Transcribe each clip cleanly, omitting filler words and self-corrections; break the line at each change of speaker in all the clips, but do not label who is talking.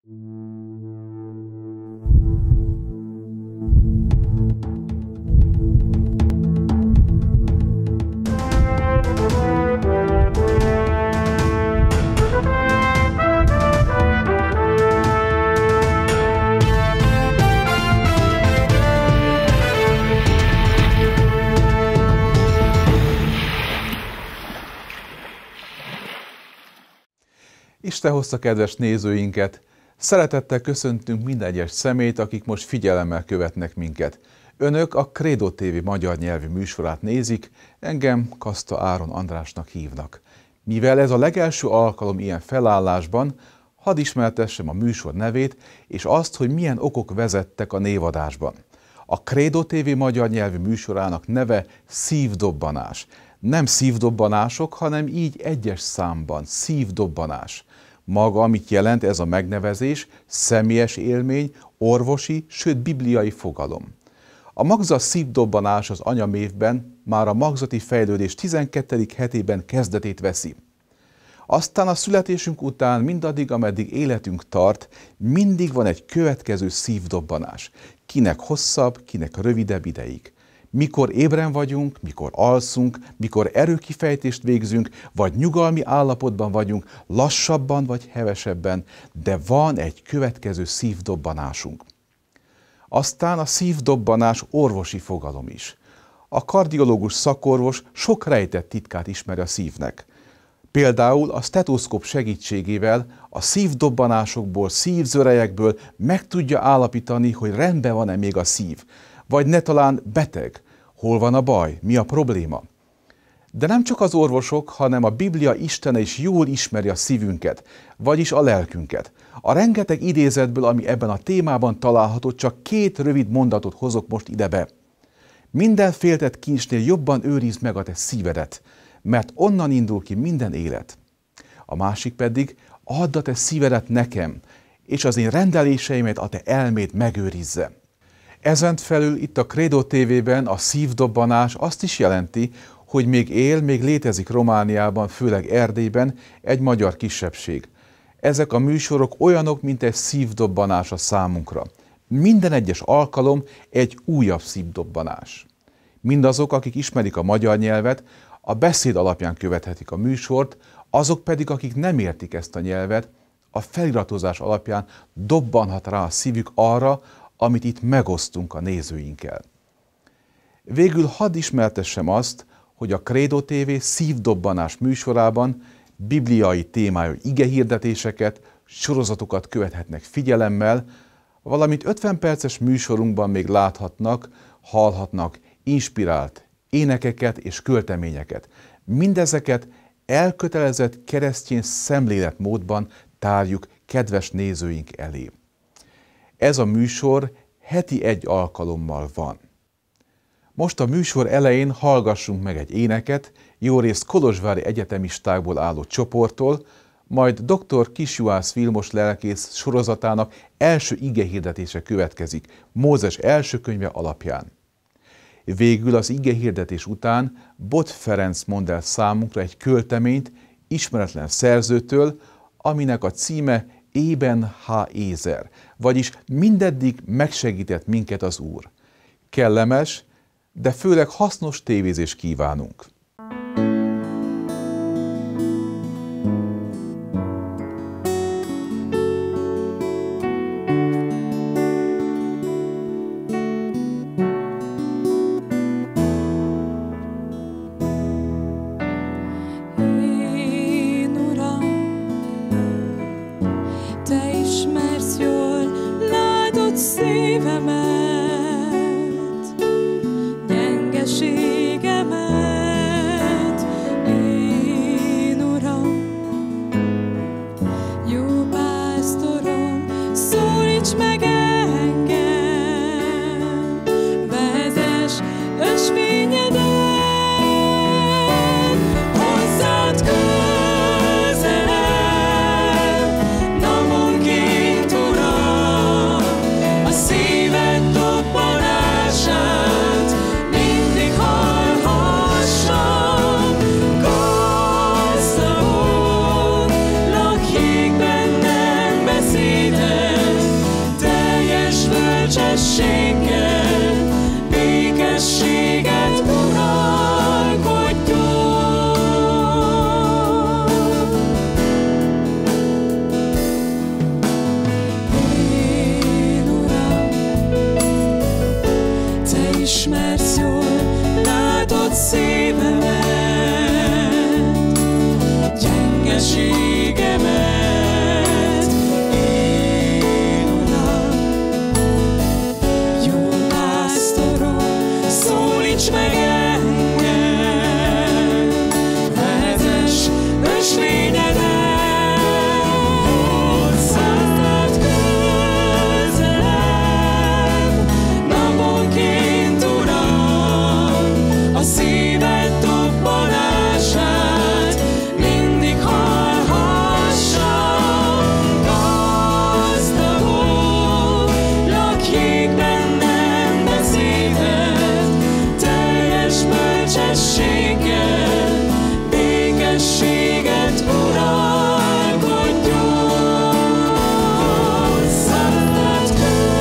Isten hozta kedves nézőinket! Szeretettel köszöntünk minden egyes személyt, akik most figyelemmel követnek minket. Önök a Credo TV magyar nyelvű műsorát nézik, engem Kaszta Áron Andrásnak hívnak. Mivel ez a legelső alkalom ilyen felállásban, hadd ismertessem a műsor nevét, és azt, hogy milyen okok vezettek a névadásban. A Credo TV magyar nyelvű műsorának neve Szívdobbanás. Nem szívdobbanások, hanem így egyes számban, szívdobbanás. Maga, amit jelent ez a megnevezés, személyes élmény, orvosi, sőt bibliai fogalom. A magzat szívdobbanás az anyamévben már a magzati fejlődés 12. hetében kezdetét veszi. Aztán a születésünk után mindaddig, ameddig életünk tart, mindig van egy következő szívdobbanás. Kinek hosszabb, kinek rövidebb ideig. Mikor ébren vagyunk, mikor alszunk, mikor erőkifejtést végzünk, vagy nyugalmi állapotban vagyunk, lassabban vagy hevesebben, de van egy következő szívdobbanásunk. Aztán a szívdobbanás orvosi fogalom is. A kardiológus szakorvos sok rejtett titkát ismer a szívnek. Például a stetoszkóp segítségével a szívdobbanásokból, szívzörelyekből meg tudja állapítani, hogy rendben van-e még a szív. Vagy ne talán beteg, hol van a baj, mi a probléma. De nem csak az orvosok, hanem a Biblia Istene is jól ismeri a szívünket, vagyis a lelkünket. A rengeteg idézetből, ami ebben a témában található, csak 2 rövid mondatot hozok most ide be. Minden féltett kincsnél jobban őrizd meg a te szívedet, mert onnan indul ki minden élet. A másik pedig, add a te szívedet nekem, és az én rendeléseimet a te elméd megőrizze. Ezen felül itt a Credo TV-ben a szívdobbanás azt is jelenti, hogy még él, még létezik Romániában, főleg Erdélyben egy magyar kisebbség. Ezek a műsorok olyanok, mint egy szívdobbanás a számunkra. Minden egyes alkalom egy újabb szívdobbanás. Mindazok, akik ismerik a magyar nyelvet, a beszéd alapján követhetik a műsort, azok pedig, akik nem értik ezt a nyelvet, a feliratozás alapján dobbanhat rá a szívük arra, amit itt megosztunk a nézőinkkel. Végül hadd ismertessem azt, hogy a Credo TV szívdobbanás műsorában bibliai témájú igehirdetéseket, sorozatokat követhetnek figyelemmel, valamint 50 perces műsorunkban még láthatnak, hallhatnak inspirált énekeket és költeményeket. Mindezeket elkötelezett keresztény szemléletmódban tárjuk kedves nézőink elé. Ez a műsor heti 1 alkalommal van. Most a műsor elején hallgassunk meg egy éneket, jórészt kolozsvári egyetemistákból álló csoporttól, majd dr. Kisjuhász Vilmos lelkész sorozatának első igehirdetése következik, Mózes első könyve alapján. Végül az igehirdetés után Bot Ferenc mond el számunkra egy költeményt ismeretlen szerzőtől, aminek a címe Ében ha Ézer, vagyis mindeddig megsegített minket az Úr. Kellemes, de főleg hasznos tévézést kívánunk!
Szíve bölcsességgel, békességet uralkodjon. Én, Uram, Te ismersz jól, látod szívemet, gyengeségemet. Én, Uram, jó pásztorom, szólíts meg engem, vezess ösvényeden. Hozzád közelebb, naponként, Uram, a szíved dobbanását mindig hallhassam. Gazdagul lakjék bennem beszéded, teljes bölcsességgel, békességet uralkodjon. Hozzád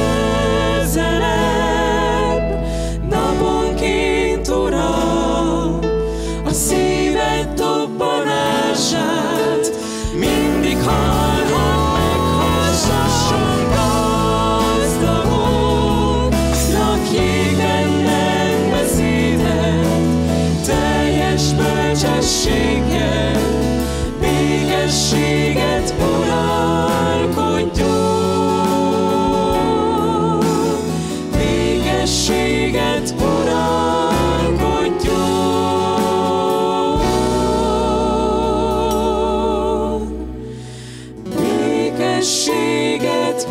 közelebb, naponként, Uram, a szíved dobbanását mindig meghallhassam. Gazdagul lakjék bennem beszéded, teljes bölcsességgel, békességet uralkodjon. Békességet uralkodjon. Békességet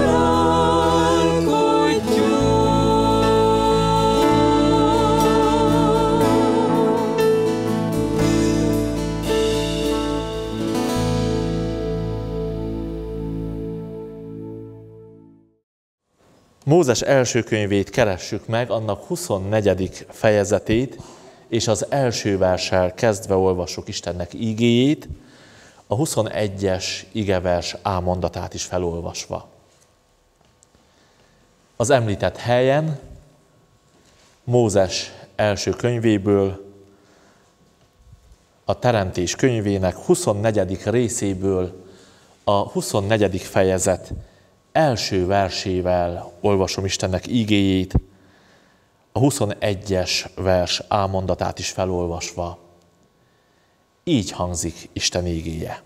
Mózes első könyvét keressük meg, annak 24. fejezetét, és az első verssel kezdve olvassuk Istennek ígéjét, a 21-es igevers A mondatát is felolvasva. Az említett helyen, Mózes első könyvéből, a Teremtés könyvének 24. részéből a 24. fejezet első versével olvasom Istennek ígéjét, a 21-es vers A mondatát is felolvasva. Így hangzik Isten ígéje.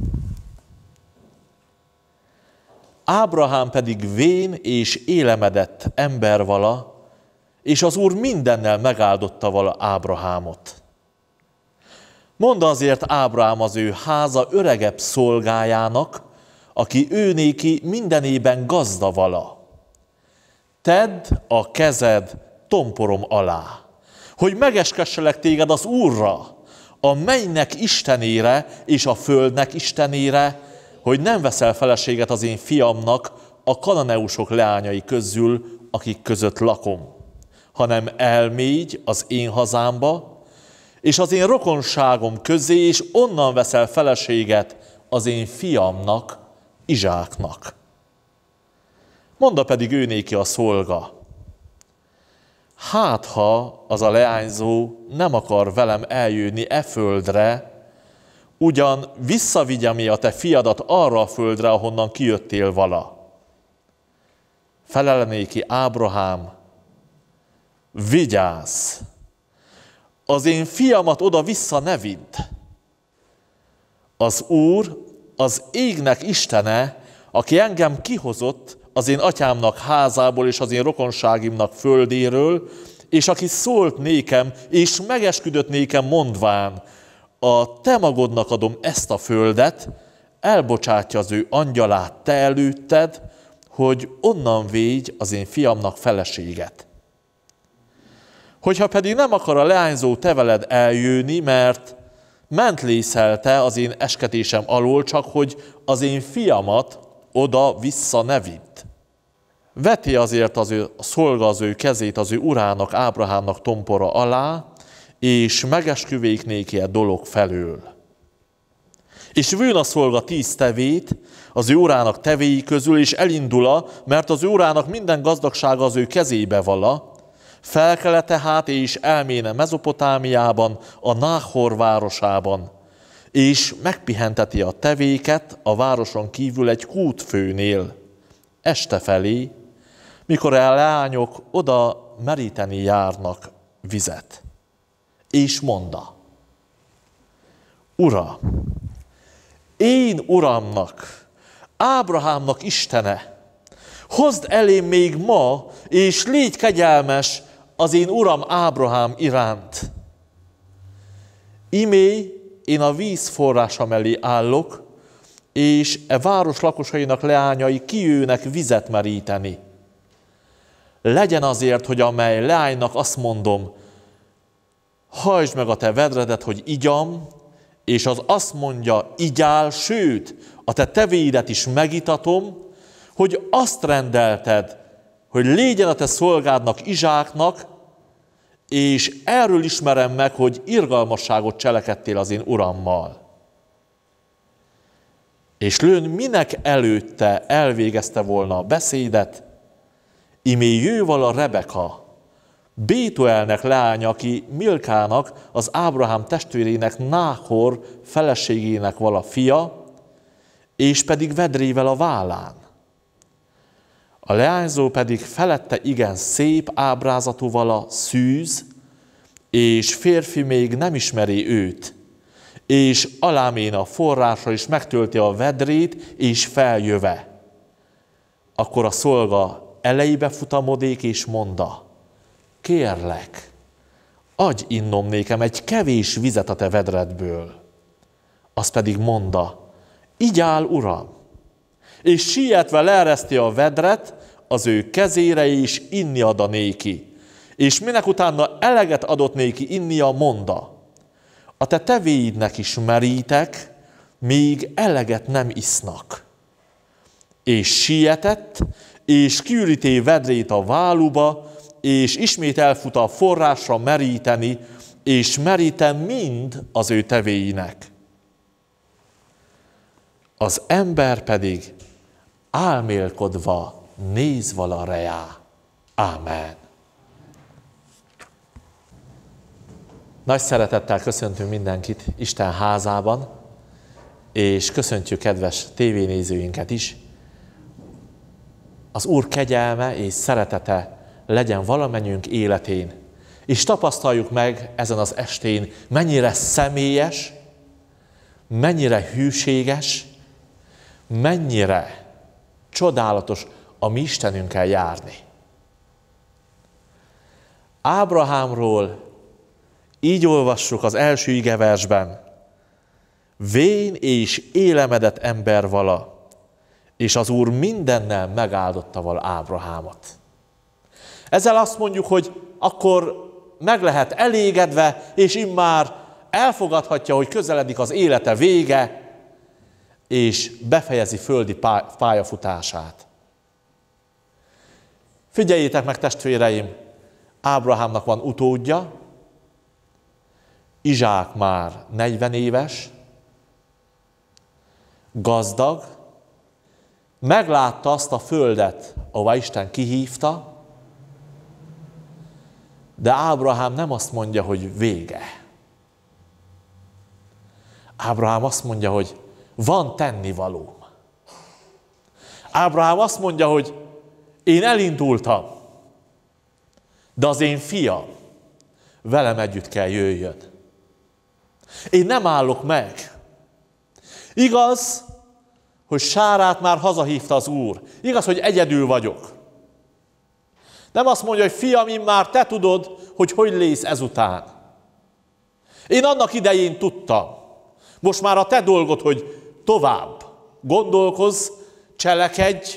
Ábrahám pedig vén és élemedett ember vala, és az Úr mindennel megáldotta vala Ábrahámot. Mondd azért Ábrahám az ő háza öregebb szolgájának, aki őnéki mindenében gazda vala. Tedd a kezed tomporom alá, hogy megeskesselek téged az Úrra, a mennynek Istenére és a földnek Istenére, hogy nem veszel feleséget az én fiamnak a kananeusok leányai közül, akik között lakom, hanem elmégy az én hazámba, és az én rokonságom közé, és onnan veszel feleséget az én fiamnak, Izsáknak. Monda pedig ő néki a szolga, hát ha az a leányzó nem akar velem eljönni e földre, ugyan visszavigyem a te fiadat arra a földre, ahonnan kijöttél vala. Felele néki Ábrahám, vigyázz, az én fiamat oda-vissza ne vidd. Az Úr, az égnek Istene, aki engem kihozott az én atyámnak házából és az én rokonságimnak földéről, és aki szólt nékem, és megesküdött nékem mondván, a te magodnak adom ezt a földet, elbocsátja az ő angyalát te előtted, hogy onnan védj az én fiamnak feleséget. Hogyha pedig nem akar a leányzó te veled eljönni, mert mentlészelte az én esketésem alól, csak hogy az én fiamat oda-vissza ne vidd. Veti azért az ő szolga az ő kezét az ő urának, Ábrahámnak tompora alá, és megesküvék néki a dolog felől. És vőn a szolga 10 tevét, az ő urának tevéi közül, és elindula, mert az ő urának minden gazdagsága az ő kezébe vala. Felkele tehát, és elméne Mezopotámiában, a Náhor városában, és megpihenteti a tevéket a városon kívül egy kútfőnél, este felé, mikor a leányok oda meríteni járnak vizet. És mondta: Ura, én Uramnak, Ábrahámnak Istene, hozd elém még ma, és légy kegyelmes az én uram Ábrahám iránt. Imé én a víz forrása mellé állok, és e város lakosainak leányai kijöjjenek vizet meríteni. Legyen azért, hogy amely leánynak azt mondom, hajtsd meg a te vedredet, hogy igyam, és az azt mondja, igyál, sőt, a te tevéidet is megitatom, hogy azt rendelted, hogy légyen a te szolgádnak Izsáknak, és erről ismerem meg, hogy irgalmasságot cselekedtél az én urammal. És lőn minek előtte elvégezte volna a beszédet, imé jöjjön a Rebeka, Bétuelnek leánya, aki Milkának, az Ábrahám testvérének, Náhor feleségének vala fia, és pedig vedrével a vállán. A leányzó pedig felette igen szép ábrázatú vala szűz, és férfi még nem ismeri őt, és alámén a forrásra is megtölti a vedrét, és feljöve. Akkor a szolga elejébe futamodék, és mondta: kérlek, adj innom nékem egy kevés vizet a te vedredből. Az pedig mondta: igyál, uram, és sietve leereszti a vedret az ő kezére, és inni ad a néki. És minek utána eleget adott néki innia, mondta: a te tevéidnek is merítek, míg eleget nem isznak. És sietett, és kiüríté vedrét a váluba, és ismét elfut a forrásra meríteni, és merítem mind az ő tevéinek. Az ember pedig álmélkodva néz vala reá. Ámen. Nagy szeretettel köszöntünk mindenkit Isten házában, és köszöntjük kedves tévénézőinket is. Az Úr kegyelme és szeretete legyen valamennyünk életén, és tapasztaljuk meg ezen az estén, mennyire személyes, mennyire hűséges, mennyire csodálatos a mi Istenünkkel járni. Ábrahámról így olvassuk az első igeversben: vén és élemedett ember vala, és az Úr mindennel megáldotta vala Ábrahámot. Ezzel azt mondjuk, hogy akkor meg lehet elégedve, és immár elfogadhatja, hogy közeledik az élete vége, és befejezi földi pályafutását. Figyeljétek meg, testvéreim, Ábrahámnak van utódja, Izsák már 40 éves, gazdag, meglátta azt a földet, ahová Isten kihívta, de Ábrahám nem azt mondja, hogy vége. Ábrahám azt mondja, hogy van tennivalóm. Ábrahám azt mondja, hogy én elindultam, de az én fiam velem együtt kell jöjjön. Én nem állok meg. Igaz, hogy Sárát már hazahívta az Úr. Igaz, hogy egyedül vagyok. Nem azt mondja, hogy fiam, immár te tudod, hogy lész ezután. Én annak idején tudtam. Most már a te dolgod, hogy tovább gondolkozz, cselekedj.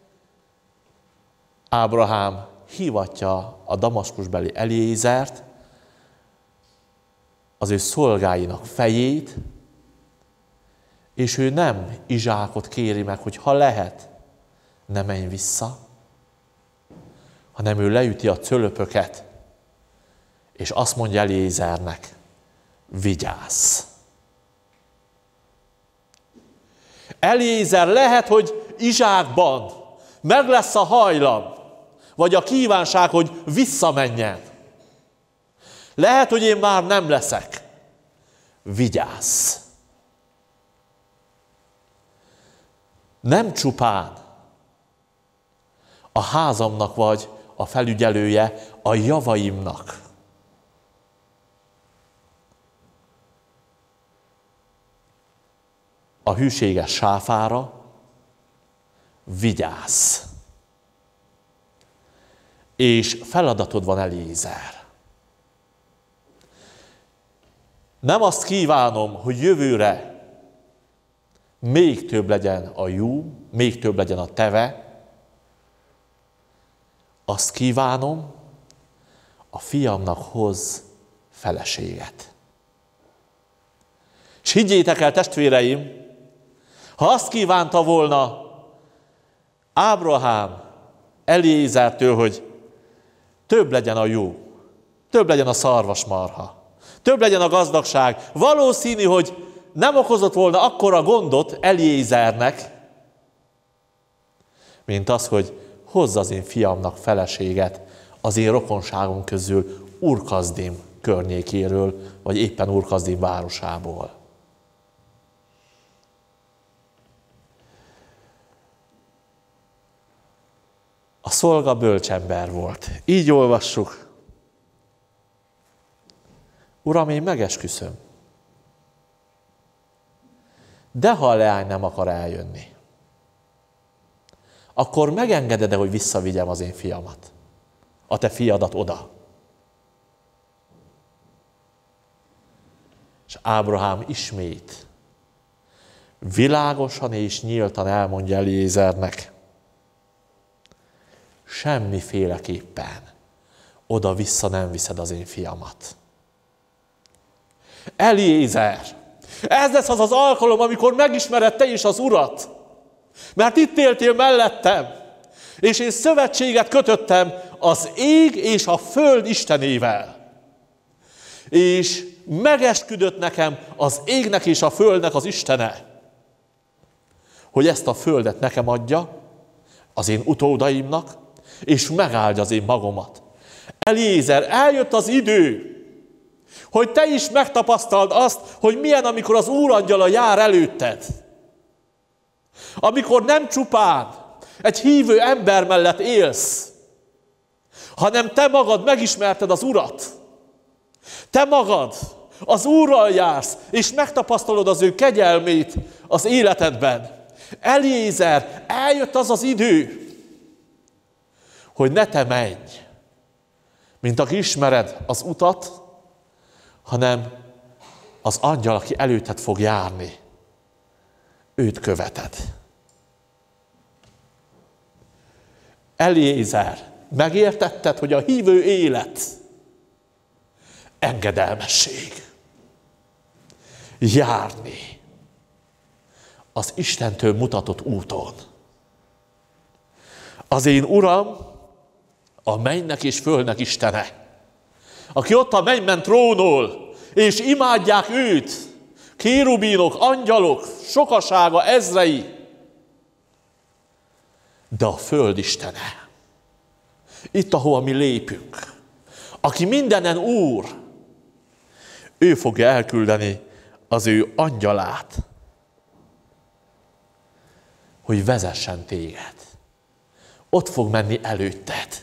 Ábrahám hívatja a damaszkusbeli Eliézert, az ő szolgáinak fejét, és ő nem Izsákot kéri meg, hogy ha lehet, ne menj vissza, hanem ő leüti a cölöpöket, és azt mondja Eliézernek: vigyázz! Eliézer lehet, hogy Izsákban meg lesz a hajlam, vagy a kívánság, hogy visszamenjen. Lehet, hogy én már nem leszek. Vigyázz! Nem csupán a házamnak vagy a felügyelője, a javaimnak. A hűséges sáfára vigyázz! És feladatod van, Eliézer. Nem azt kívánom, hogy jövőre még több legyen a jó, még több legyen a teve. Azt kívánom, a fiamnak hoz feleséget. És higgyétek el, testvéreim, ha azt kívánta volna Ábrahám Eliézertől, hogy több legyen a jó, több legyen a szarvasmarha, több legyen a gazdagság, valószínű, hogy nem okozott volna akkora gondot Eliézernek, mint az, hogy hozza az én fiamnak feleséget az én rokonságom közül Ur-Kaszdim környékéről, vagy éppen Ur-Kaszdim városából. A szolga bölcsember volt. Így olvassuk. Uram, én megesküszöm. De ha a leány nem akar eljönni, akkor megengeded-e, hogy visszavigyem az én fiamat? A te fiadat oda. És Ábrahám ismét világosan és nyíltan elmondja Eliézernek, semmiféleképpen oda-vissza nem viszed az én fiamat. Eliézer, ez lesz az az alkalom, amikor megismered te is az Urat. Mert itt éltél mellettem, és én szövetséget kötöttem az ég és a föld Istenével. És megesküdött nekem az égnek és a földnek az Istene, hogy ezt a földet nekem adja, az én utódaimnak, és megáldja az én magomat. Eliézer, eljött az idő, hogy te is megtapasztald azt, hogy milyen, amikor az Úrangyala jár előtted. Amikor nem csupán egy hívő ember mellett élsz, hanem te magad megismerted az Urat. Te magad az Úrral jársz, és megtapasztalod az ő kegyelmét az életedben. Eliézer, eljött az az idő, hogy ne te menj, mint aki ismered az utat, hanem az angyal, aki előtted fog járni, őt követed. Eliézer, megértetted, hogy a hívő élet engedelmesség. Járni az Istentől mutatott úton. Az én Uram, a mennynek és földnek Istene, aki ott a mennyben trónol, és imádják őt, kérubinok, angyalok, sokasága, ezrei, de a föld Istene, itt, ahova mi lépünk, aki mindenen Úr, ő fogja elküldeni az ő angyalát, hogy vezessen téged. Ott fog menni előtted.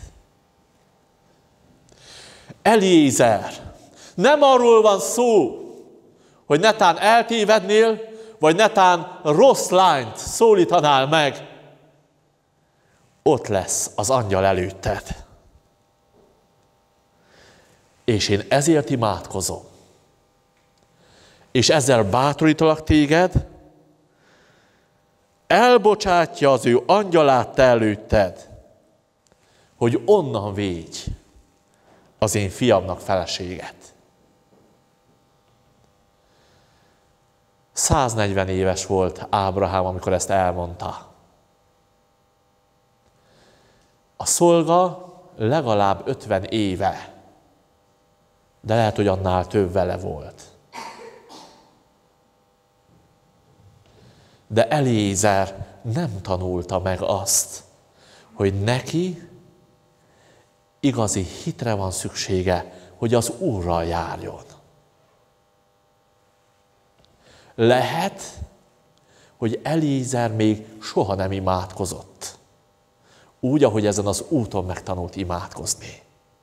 Eliézer, nem arról van szó, hogy netán eltévednél, vagy netán rossz lányt szólítanál meg. Ott lesz az angyal előtted. És én ezért imádkozom. És ezzel bátorítalak téged, elbocsátja az ő angyalát te előtted, hogy onnan védj az én fiamnak feleséget. 140 éves volt Ábrahám, amikor ezt elmondta. A szolga legalább 50 éve, de lehet, hogy annál több vele volt. De Eliézer nem tanulta meg azt, hogy neki igazi hitre van szüksége, hogy az Úrral járjon. Lehet, hogy Eliézer még soha nem imádkozott, úgy, ahogy ezen az úton megtanult imádkozni.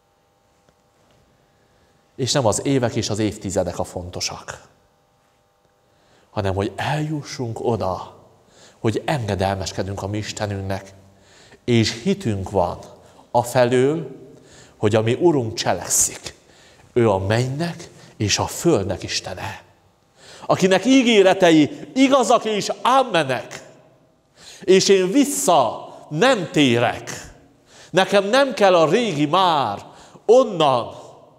És nem az évek és az évtizedek a fontosak, hanem hogy eljussunk oda, hogy engedelmeskedünk a mi Istenünknek, és hitünk van afelől, hogy a mi Urunk cselekszik. Ő a mennynek és a földnek Istene, akinek ígéretei igazak és ámmenek, és én vissza nem térek. Nekem nem kell a régi már, onnan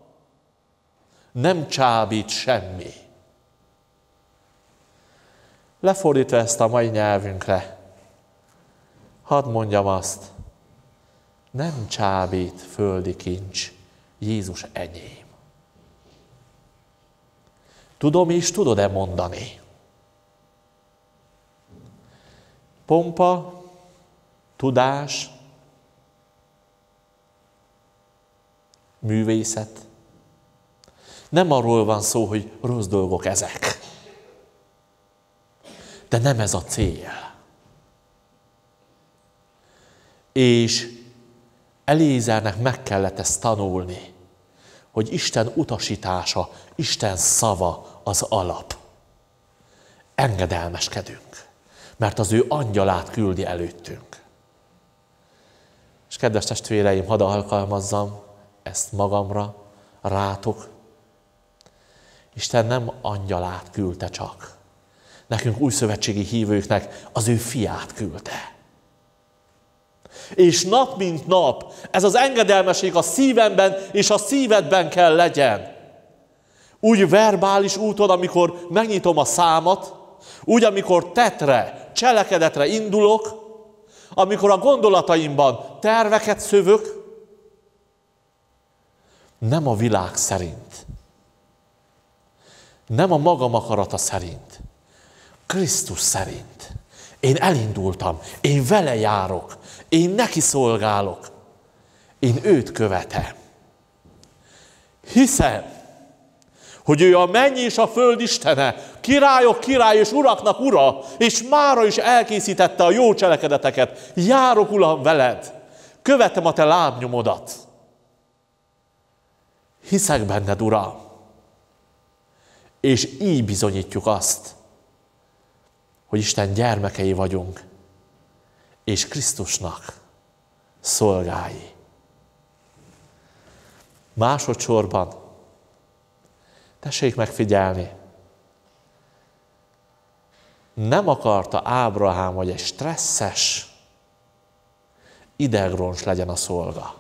nem csábít semmi. Lefordítva ezt a mai nyelvünkre, hadd mondjam azt, nem csábít földi kincs, Jézus enyém. Tudom és tudod-e mondani? Pompa, tudás, művészet. Nem arról van szó, hogy rossz dolgok ezek. De nem ez a cél. És Eliézernek meg kellett ezt tanulni, hogy Isten utasítása, Isten szava az alap. Engedelmeskedünk, mert az ő angyalát küldi előttünk. És kedves testvéreim, hadd alkalmazzam ezt magamra, rátok. Isten nem angyalát küldte csak. Nekünk újszövetségi hívőknek az ő fiát küldte. És nap mint nap ez az engedelmesség a szívemben és a szívedben kell legyen. Úgy verbális úton, amikor megnyitom a számat, úgy, amikor tettre, cselekedetre indulok, amikor a gondolataimban terveket szövök, nem a világ szerint, nem a magam akarata szerint, Krisztus szerint. Én elindultam, én vele járok, én neki szolgálok, én őt követem. Hiszem, hogy ő a menny és a föld Istene, királyok király és uraknak ura, és mára is elkészítette a jó cselekedeteket. Járok, Uram, veled, követem a te lábnyomodat. Hiszek benned, Uram, és így bizonyítjuk azt, hogy Isten gyermekei vagyunk, és Krisztusnak szolgái. Másodszorban, tessék megfigyelni, nem akarta Ábrahám, hogy egy stresszes, idegrons legyen a szolga.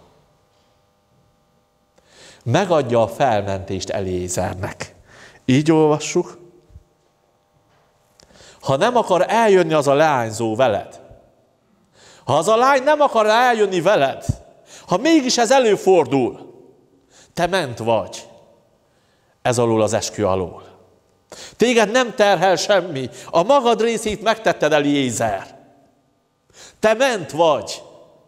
Megadja a felmentést Eliézernek. Így olvassuk. Ha nem akar eljönni az a leányzó veled, ha az a lány nem akar eljönni veled, ha mégis ez előfordul, te ment vagy ez alól az eskü alól. Téged nem terhel semmi, a magad részét megtetted, Eliézer. Te ment vagy.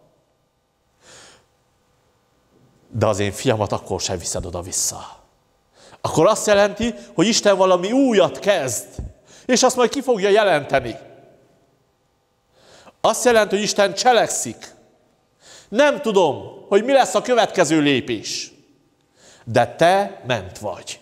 De az én fiamat akkor sem viszed oda-vissza. Akkor azt jelenti, hogy Isten valami újat kezd, és azt majd ki fogja jelenteni. Azt jelenti, hogy Isten cselekszik. Nem tudom, hogy mi lesz a következő lépés, de te ment vagy.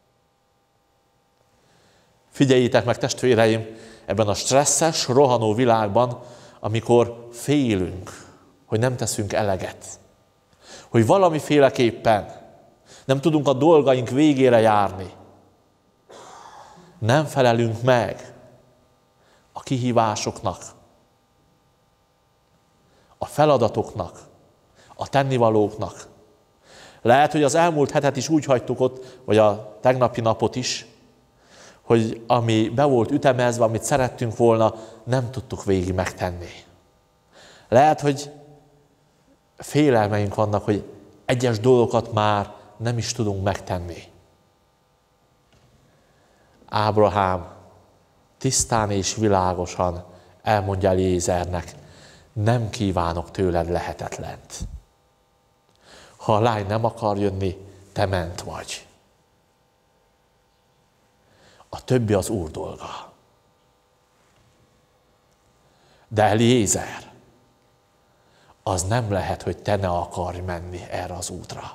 Figyeljétek meg, testvéreim, ebben a stresszes, rohanó világban, amikor félünk, hogy nem teszünk eleget, hogy valamiféleképpen nem tudunk a dolgaink végére járni, nem felelünk meg a kihívásoknak, a feladatoknak, a tennivalóknak. Lehet, hogy az elmúlt hetet is úgy hagytuk ott, vagy a tegnapi napot is, hogy ami be volt ütemezve, amit szerettünk volna, nem tudtuk végig megtenni. Lehet, hogy félelmeink vannak, hogy egyes dolgokat már nem is tudunk megtenni. Ábrahám tisztán és világosan elmondja Eliézernek, nem kívánok tőled lehetetlent. Ha a lány nem akar jönni, te ment vagy. A többi az Úr dolga. De Eliézer, az nem lehet, hogy te ne akarj menni erre az útra.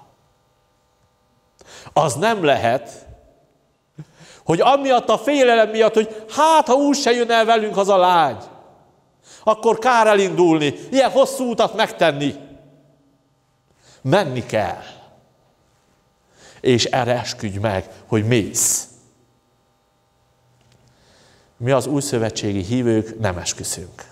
Az nem lehet, hogy amiatt a félelem miatt, hogy hát, ha úgy se jön el velünk az a lány, akkor kár elindulni, ilyen hosszú utat megtenni. Menni kell. És erre esküdj meg, hogy mész. Mi az újszövetségi hívők nem esküszünk.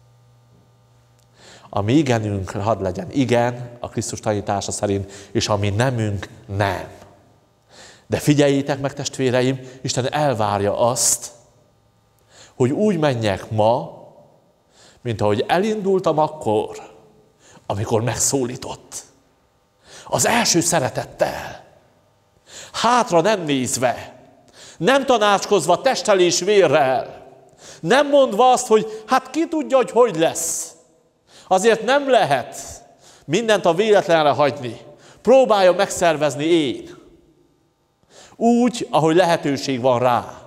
A mi igenünk hadd legyen igen, a Krisztus tanítása szerint, és a mi nemünk nem. De figyeljétek meg, testvéreim, Isten elvárja azt, hogy úgy menjek ma, mint ahogy elindultam akkor, amikor megszólított. Az első szeretettel. Hátra nem nézve, nem tanácskozva testtel és vérrel, nem mondva azt, hogy hát ki tudja, hogy lesz. Azért nem lehet mindent a véletlenre hagyni. Próbálja megszervezni én. Úgy, ahogy lehetőség van rá.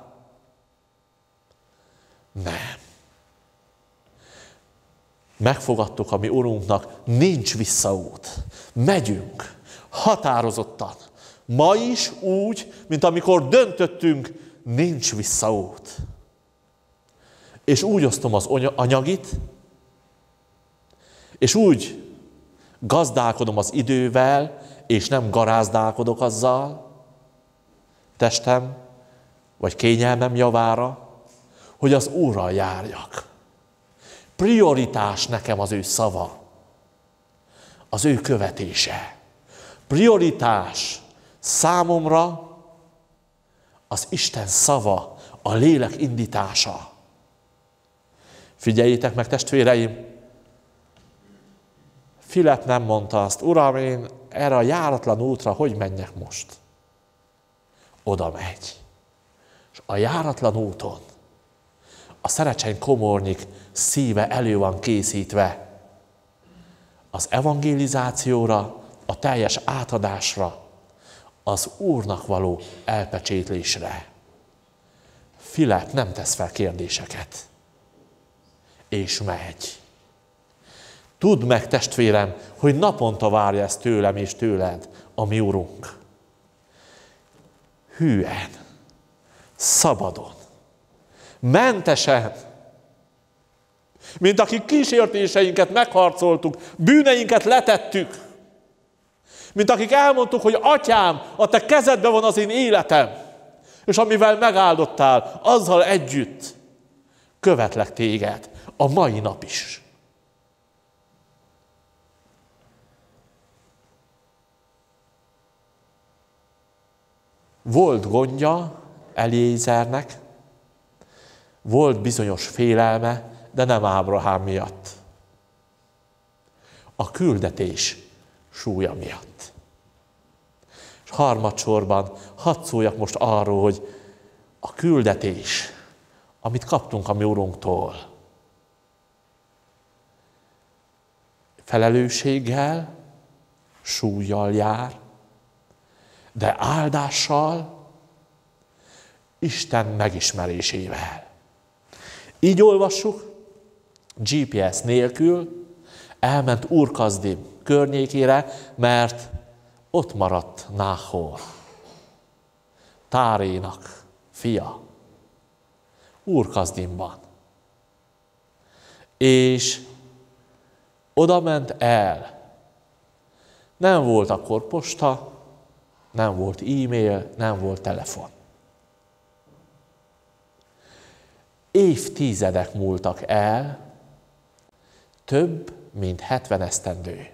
Nem. Megfogadtuk a mi Urunknak, nincs visszaút. Megyünk, határozottan. Ma is úgy, mint amikor döntöttünk, nincs visszaút. És úgy osztom az anyagit, és úgy gazdálkodom az idővel, és nem garázdálkodok azzal, testem, vagy kényelmem javára, hogy az Úrral járjak. Prioritás nekem az ő szava, az ő követése. Prioritás számomra az Isten szava, a lélek indítása. Figyeljétek meg, testvéreim, Filip nem mondta azt, Uram, én erre a járatlan útra hogy menjek most? Oda megy. És a járatlan úton a Szerecseny komornyik szíve elő van készítve az evangelizációra, a teljes átadásra, az Úrnak való elpecsétlésre. Filip nem tesz fel kérdéseket. És megy. Tudd meg, testvérem, hogy naponta várja ezt tőlem és tőled, a mi Urunk. Hűen, szabadon, mentesen, mint akik kísértéseinket megharcoltuk, bűneinket letettük, mint akik elmondtuk, hogy Atyám, a te kezedben van az én életem, és amivel megáldottál, azzal együtt követlek téged a mai nap is. Volt gondja Eliézernek, volt bizonyos félelme, de nem Ábrahám miatt. A küldetés súlya miatt. És harmadsorban hadd szóljak most arról, hogy a küldetés, amit kaptunk a mi Urunktól, felelősséggel, súllyal jár, de áldással, Isten megismerésével. Így olvassuk, GPS nélkül elment Úr-Kazdim környékére, mert ott maradt Náhor, Tárénak fia, Úr-Kazdimban. És oda ment el. Nem volt akkor posta, nem volt e-mail, nem volt telefon. Évtizedek múltak el, több, mint 70 esztendő.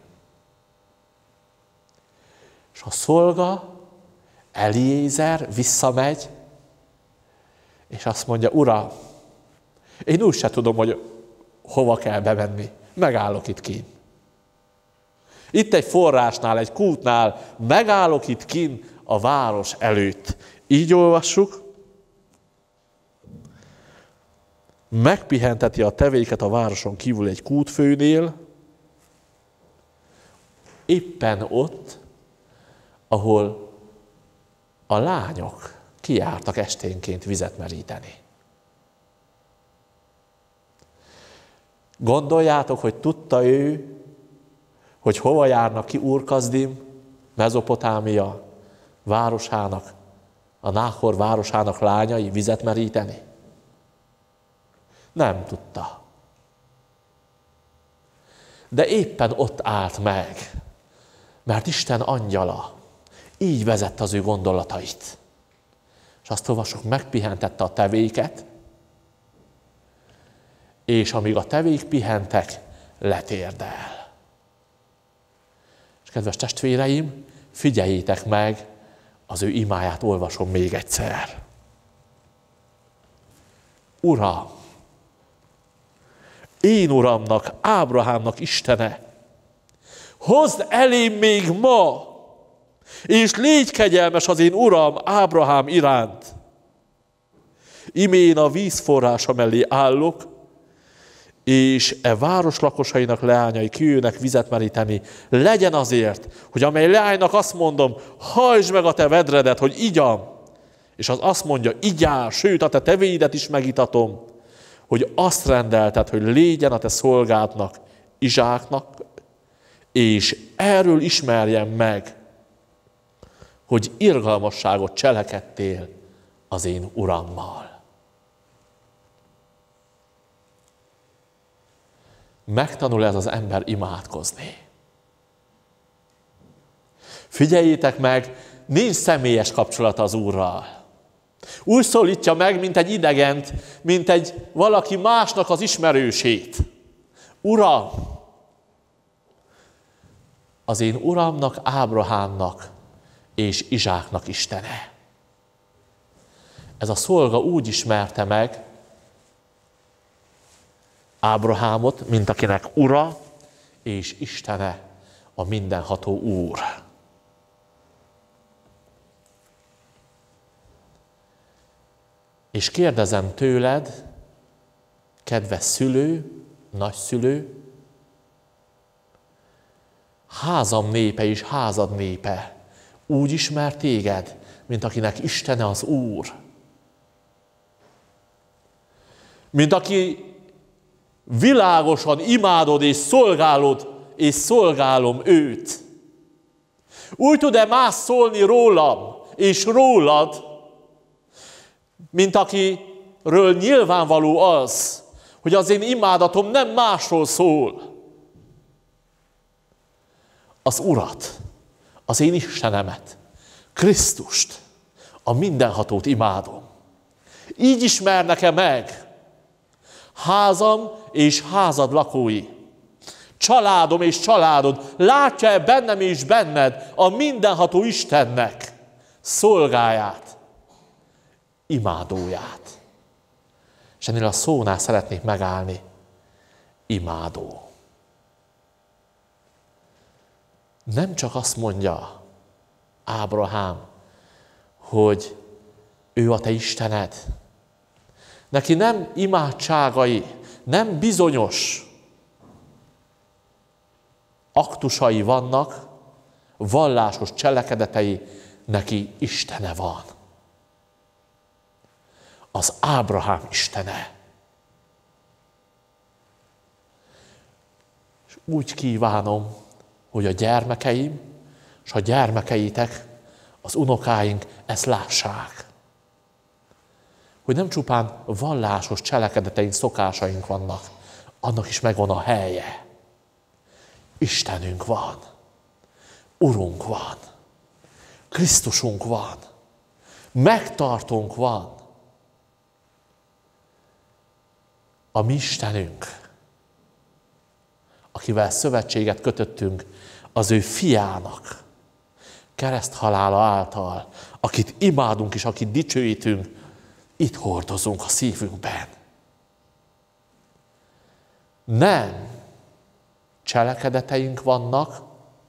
És a szolga, Eliézer visszamegy, és azt mondja, Uram, én úgy se tudom, hogy hova kell bemenni. Megállok itt kint. Itt egy forrásnál, egy kútnál, megállok itt kint a város előtt. Így olvassuk. megpihenteti a tevéket a városon kívül egy kútfőnél, éppen ott, ahol a lányok kijártak esténként vizet meríteni. Gondoljátok, hogy tudta ő, hogy hova járnak ki Úr-Kazdim, Mezopotámia városának, a Náhor városának lányai vizet meríteni? Nem tudta. De éppen ott állt meg, mert Isten angyala így vezette az ő gondolatait. És azt olvasok, megpihentette a tevéket, és amíg a tevék pihentek, letérdel. És kedves testvéreim, figyeljétek meg, az ő imáját olvasom még egyszer. Uram, én Uramnak, Ábrahámnak Istene, hozd elém még ma, és légy kegyelmes az én Uram Ábrahám iránt. Imén a vízforrása mellé állok, és e város lakosainak leányai kijönnek vizet meríteni. Legyen azért, hogy amely leánynak azt mondom, hajtsd meg a te vedredet, hogy igyam, és az azt mondja, igyál, sőt, a te tevéidet is megitatom, hogy azt rendelted, hogy légyen a te szolgádnak, Izsáknak, és erről ismerjem meg, hogy irgalmasságot cselekedtél az én Urammal. Megtanul ez az ember imádkozni. Figyeljétek meg, nincs személyes kapcsolata az Úrral. Úgy szólítja meg, mint egy idegent, mint egy valaki másnak az ismerősét. Uram, az én Uramnak, Ábrahámnak és Izsáknak Istene. Ez a szolga úgy ismerte meg Ábrahámot, mint akinek ura és Istene a mindenható Úr. És kérdezem tőled, kedves szülő, nagyszülő, házam népe és házad népe úgy ismer téged, mint akinek Istene az Úr. Mint aki világosan imádod és szolgálod, és szolgálom őt. Úgy tud-e más szólni rólam és rólad, mint akiről nyilvánvaló az, hogy az én imádatom nem másról szól. Az Urat, az én Istenemet, Krisztust, a mindenhatót imádom. Így ismernek-e meg házam és házad lakói, családom és családod, látja-e bennem és benned a mindenható Istennek szolgáját, imádóját. És ennél a szónál szeretnék megállni. Imádó. Nem csak azt mondja Ábrahám, hogy ő a te Istened. Neki nem imádságai, nem bizonyos aktusai vannak, vallásos cselekedetei, neki Istene van. Az Ábrahám Istene. És úgy kívánom, hogy a gyermekeim és a gyermekeitek, az unokáink ezt lássák. Hogy nem csupán vallásos cselekedeteink, szokásaink vannak, annak is megvan a helye. Istenünk van, Urunk van, Krisztusunk van, megtartónk van. A mi Istenünk, akivel szövetséget kötöttünk, az ő fiának kereszthalála által, akit imádunk és akit dicsőítünk, itt hordozunk a szívünkben. Nem cselekedeteink vannak,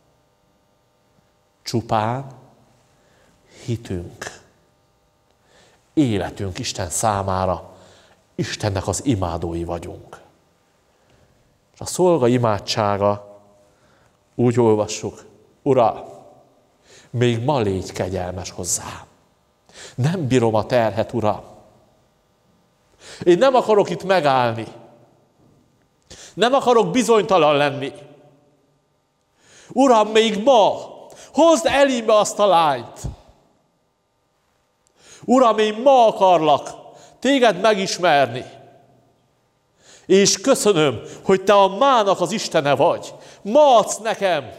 csupán hitünk, életünk Isten számára, Istennek az imádói vagyunk. És a szolga imádsága, úgy olvassuk, Uram, még ma légy kegyelmes hozzám. Nem bírom a terhet, Uram. Én nem akarok itt megállni. Nem akarok bizonytalan lenni. Uram, még ma hozd elébe azt a lányt. Uram, én ma akarlak téged megismerni. És köszönöm, hogy te a mának az Istene vagy. Ma adsz nekem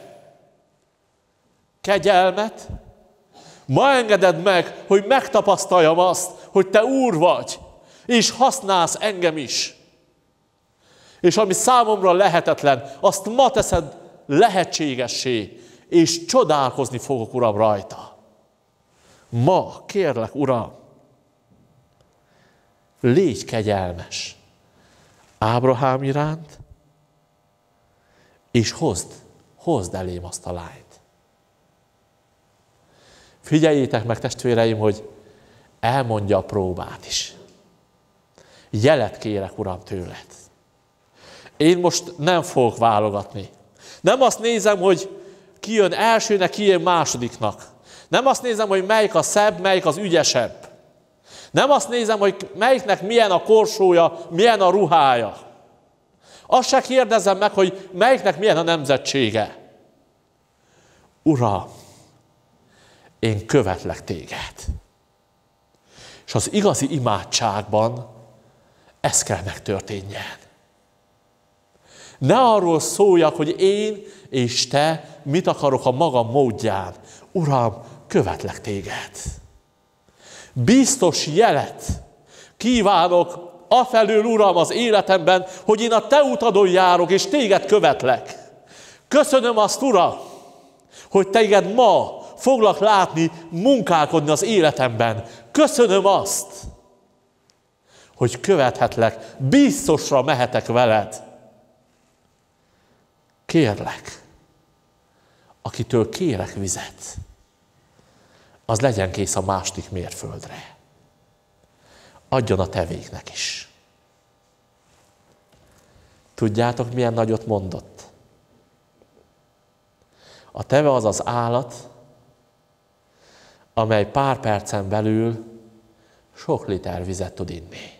kegyelmet. Ma engeded meg, hogy megtapasztaljam azt, hogy te Úr vagy, és használsz engem is. És ami számomra lehetetlen, azt ma teszed lehetségessé, és csodálkozni fogok, Uram, rajta. Ma kérlek, Uram, légy kegyelmes Ábrahám iránt, és hozd elém azt a lányt. Figyeljétek meg, testvéreim, hogy elmondja a próbát is. Jelet kérek, Uram, tőled. Én most nem fogok válogatni. Nem azt nézem, hogy ki jön elsőnek, ki jön másodiknak. Nem azt nézem, hogy melyik a szebb, melyik az ügyesebb. Nem azt nézem, hogy melyiknek milyen a korsója, milyen a ruhája. Azt se kérdezem meg, hogy melyiknek milyen a nemzetsége. Uram, én követlek téged. És az igazi imádságban ez kell megtörténjen. Ne arról szóljak, hogy én és te mit akarok a magam módján. Uram, követlek téged. Biztos jelet kívánok afelől, Uram, az életemben, hogy én a te utadon járok, és téged követlek. Köszönöm azt, Uram, hogy téged ma foglak látni, munkálkodni az életemben. Köszönöm azt, hogy követhetlek, biztosra mehetek veled. Kérlek, akitől kérek vizet, az legyen kész a második mérföldre. Adjon a tevéknek is. Tudjátok, milyen nagyot mondott? A teve az az állat, amely pár percen belül sok liter vizet tud inni.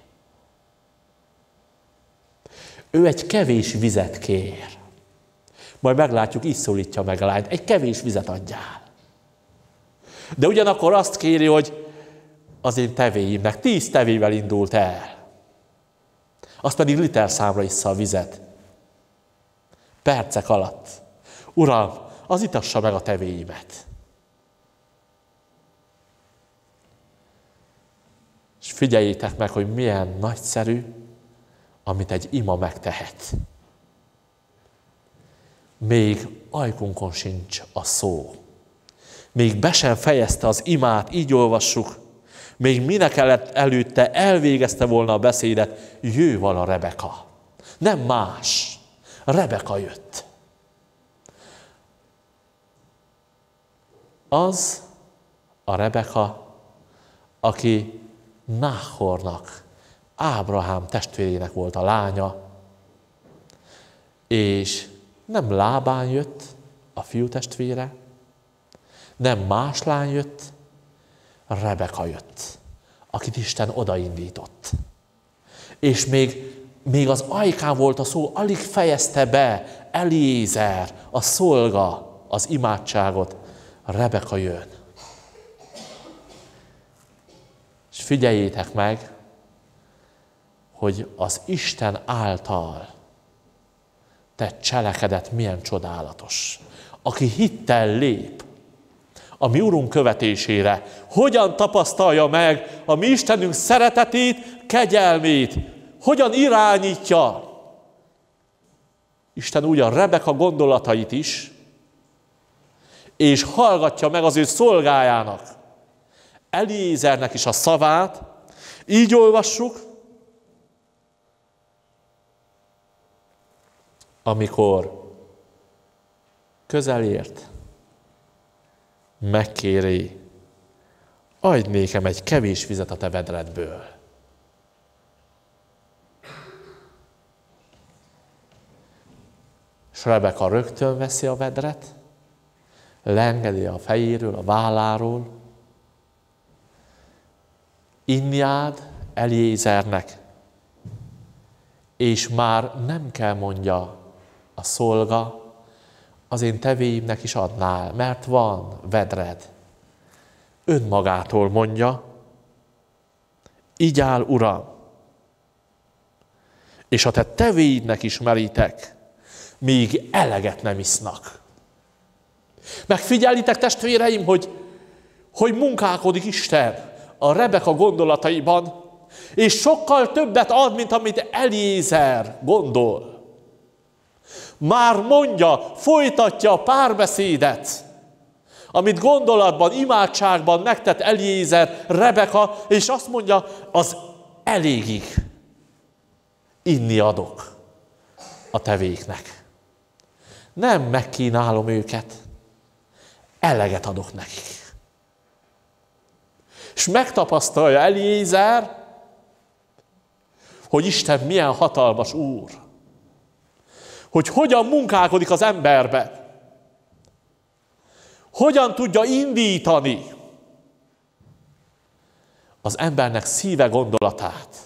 Ő egy kevés vizet kér. Majd meglátjuk, így szólítja meg a lányt. Egy kevés vizet adjál. De ugyanakkor azt kéri, hogy az én tevéimnek 10 tevével indult el. Azt pedig literszámra issza a vizet. Percek alatt. Uram, az itassa meg a tevéimet. És figyeljétek meg, hogy milyen nagyszerű, amit egy ima megtehet. Még ajkunkon sincs a szó. Még be sem fejezte az imát, így olvassuk. Még minek előtte elvégezte volna a beszédet, jöjjön a Rebeka. Nem más. Rebeka jött. Az a Rebeka, aki Náhornak, Ábrahám testvérének volt a lánya, és nem Lábán jött a fiú testvére, nem más lány jött, Rebeka jött, akit Isten odaindított. És még az ajkán volt a szó, alig fejezte be Eliézer, a szolga, az imádságot, Rebeka jön. És figyeljétek meg, hogy az Isten által tett cselekedet milyen csodálatos. Aki hittel lép a mi Urunk követésére, hogyan tapasztalja meg a mi Istenünk szeretetét, kegyelmét, hogyan irányítja Isten úgy a Rebeka gondolatait is, és hallgatja meg az ő szolgájának, Eliézernek is a szavát. Így olvassuk, amikor közel ért, megkéri, adj nékem egy kevés vizet a te vedredből. És Rebeka rögtön veszi a vedret, leengedi a fejéről, a válláról, inni ad Eliézernek, és már nem kell mondja a szolga, az én tevéimnek is adnál, mert van vedred. Önmagától mondja, így áll, Uram, és a te tevéidnek is merítek, míg eleget nem isznak. Megfigyelitek, testvéreim, hogy munkálkodik Isten a Rebeka gondolataiban, és sokkal többet ad, mint amit Eliézer gondol. Már mondja, folytatja a párbeszédet, amit gondolatban, imádságban megtett Eliézer, Rebeka, és azt mondja, az elégig inni adok a tevéknek. Nem megkínálom őket, eleget adok nekik. És megtapasztalja Eliézer, hogy Isten milyen hatalmas Úr. Hogy hogyan munkálkodik az emberbe. Hogyan tudja indítani az embernek szíve gondolatát.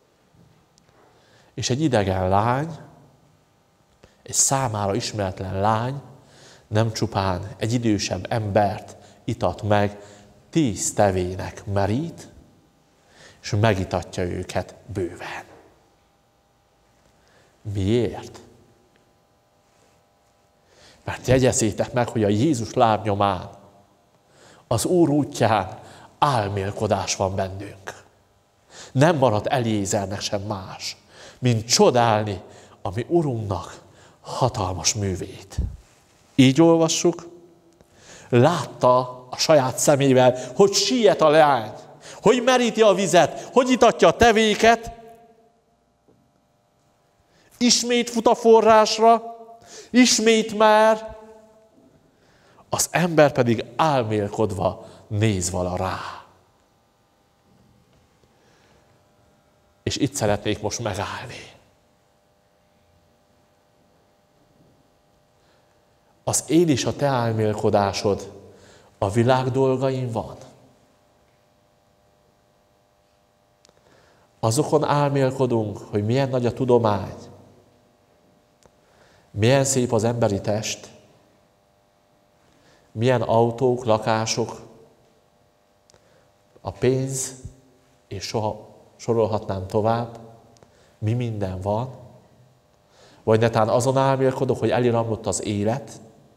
És egy idegen lány, egy számára ismeretlen lány nem csupán egy idősebb embert itat meg, 10 tevének merít, és megitatja őket bőven. Miért? Mert jegyezzétek meg, hogy a Jézus lábnyomán, az Úr útján álmélkodás van bennünk. Nem marad Eliézernek sem más, mint csodálni a mi Urunknak hatalmas művét. Így olvassuk, látta a saját szemével, hogy siet a leány, hogy meríti a vizet, hogy itatja a tevéket, ismét fut a forrásra, ismét már, az ember pedig álmélkodva néz vala rá. És itt szeretnék most megállni. Az én és a te álmélkodásod a világ dolgain van. Azokon álmélkodunk, hogy milyen nagy a tudomány, milyen szép az emberi test, milyen autók, lakások, a pénz, és soha sorolhatnám tovább, mi minden van, vagy netán azon álmélkodok, hogy eliramlott az élet,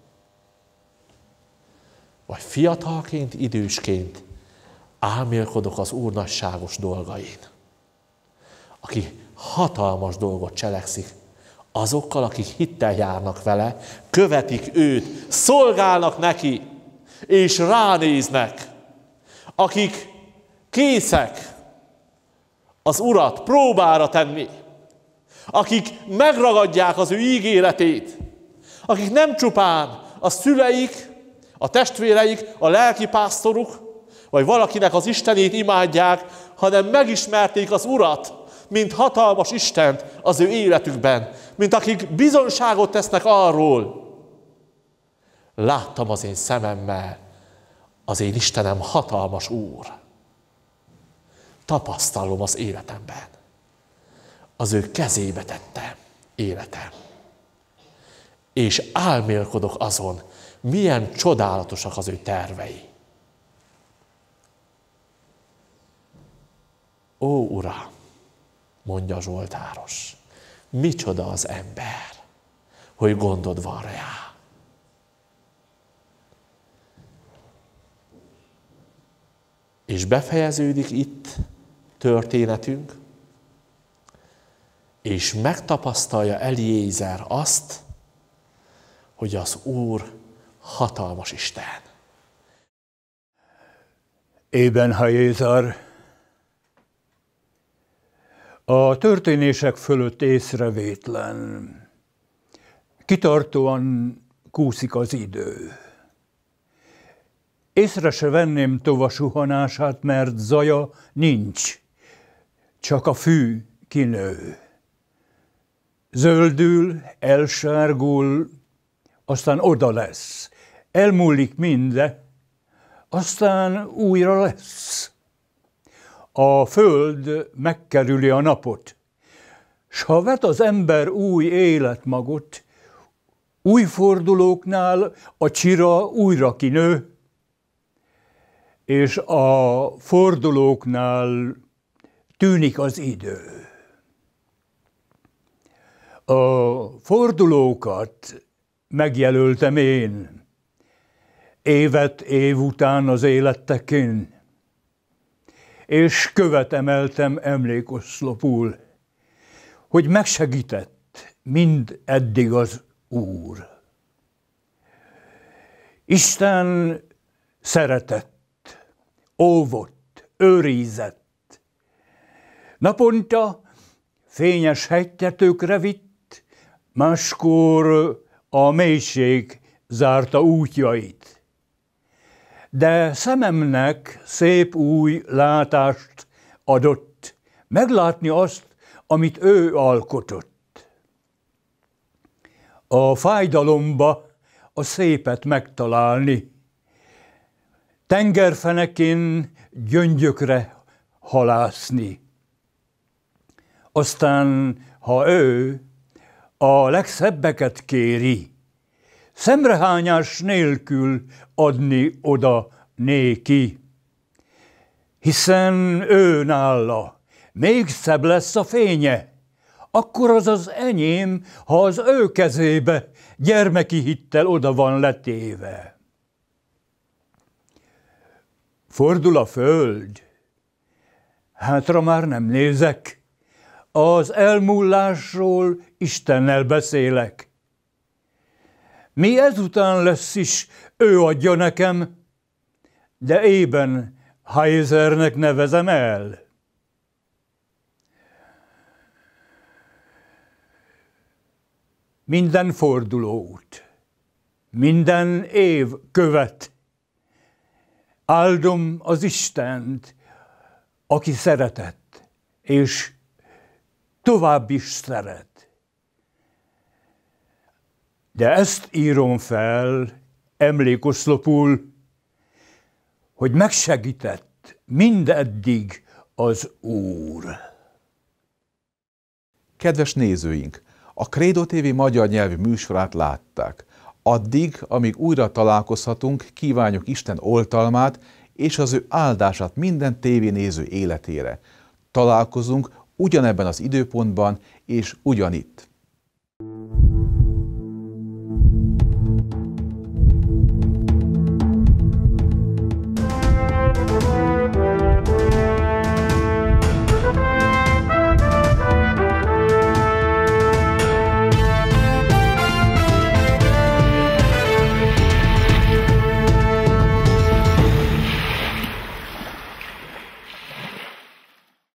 vagy fiatalként, idősként álmélkodok az Úr nagyságos dolgain, aki hatalmas dolgot cselekszik, azokkal, akik hittel járnak vele, követik őt, szolgálnak neki, és ránéznek, akik készek az Urat próbára tenni, akik megragadják az ő ígéretét, akik nem csupán a szüleik, a testvéreik, a lelkipásztoruk, vagy valakinek az Istenét imádják, hanem megismerték az Urat, mint hatalmas Istent az ő életükben, mint akik bizonyságot tesznek arról. Láttam az én szememmel, az én Istenem hatalmas Úr. Tapasztalom az életemben. Az ő kezébe tettem életem. És álmélkodok azon, milyen csodálatosak az ő tervei. Ó, Uram, mondja a zsoltáros, micsoda az ember, hogy gondod van rá. És befejeződik itt történetünk, és megtapasztalja Eliézer azt, hogy az Úr hatalmas Isten.
Ébenhaézer a történések fölött észrevétlen, kitartóan kúszik az idő. Észre se venném tova suhanását, mert zaja nincs, csak a fű kinő. zöldül, elsárgul, aztán oda lesz. Elmúlik minden, aztán újra lesz. A föld megkerüli a napot, s ha vet az ember új életmagot, új fordulóknál a csira újra kinő, és a fordulóknál tűnik az idő. A fordulókat megjelöltem én, évet év után az élettekén, és követ emeltem emlékoszlopul, hogy megsegített mind eddig az Úr. Isten szeretett, óvott, őrizett. Naponta fényes hegytetőkre vitt, máskor a mélység zárta útjait. De szememnek szép új látást adott, meglátni azt, amit ő alkotott. A fájdalomba a szépet megtalálni, tengerfenekén gyöngyökre halászni. Aztán, ha ő a legszebbeket kéri, szemrehányás nélkül adni oda néki, hiszen ő nála még szebb lesz a fénye, akkor az az enyém, ha az ő kezébe gyermeki hittel oda van letéve. Fordul a föld, hátra már nem nézek, az elmúlásról Istennel beszélek. Mi ezután lesz is, ő adja nekem, de ében Heisernek nevezem el. Minden fordulót, minden év követ, áldom az Istent, aki szeretett, és tovább is szeret. De ezt írom fel emlékoszlopul, hogy megsegített mindeddig az Úr.
Kedves nézőink! A Credo TV magyar nyelvű műsorát látták. Addig, amíg újra találkozhatunk, kívánjuk Isten oltalmát és az ő áldását minden tévénéző életére. Találkozunk ugyanebben az időpontban és ugyanitt.